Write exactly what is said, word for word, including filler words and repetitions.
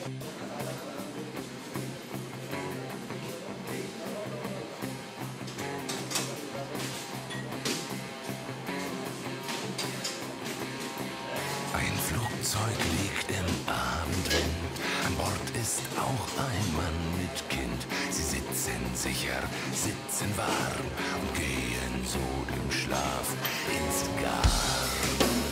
Ein Flugzeug liegt im Abendwind, an Bord ist auch ein Mann mit Kind. Sie sitzen sicher, sitzen warm und gehen so dem Schlaf ins Garn.